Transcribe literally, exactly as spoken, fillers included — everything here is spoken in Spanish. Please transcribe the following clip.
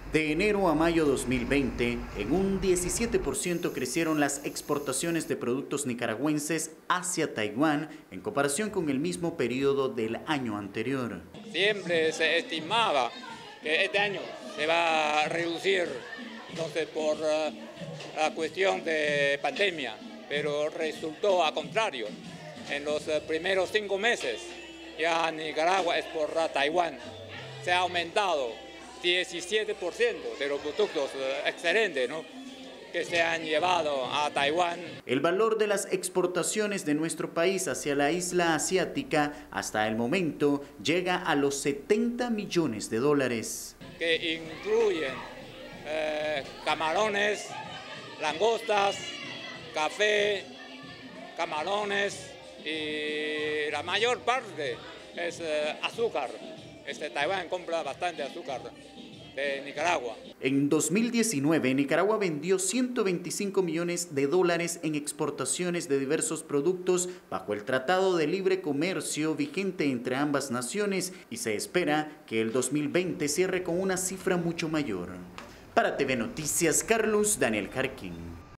De enero a mayo dos mil veinte, en un diecisiete por ciento crecieron las exportaciones de productos nicaragüenses hacia Taiwán en comparación con el mismo periodo del año anterior. Siempre se estimaba que este año se va a reducir, entonces por uh, la cuestión de pandemia, pero resultó al contrario. En los uh, primeros cinco meses ya Nicaragua exporta a Taiwán. Se ha aumentado diecisiete por ciento de los productos excelentes, ¿no?, que se han llevado a Taiwán. El valor de las exportaciones de nuestro país hacia la isla asiática hasta el momento llega a los setenta millones de dólares. Que incluyen eh, camarones, langostas, café, camarones y la mayor parte es eh, azúcar. Este, Taiwán compra bastante azúcar de Nicaragua. En dos mil diecinueve, Nicaragua vendió ciento veinticinco millones de dólares en exportaciones de diversos productos bajo el Tratado de Libre Comercio vigente entre ambas naciones y se espera que el dos mil veinte cierre con una cifra mucho mayor. Para T V Noticias, Carlos Daniel Jarquín.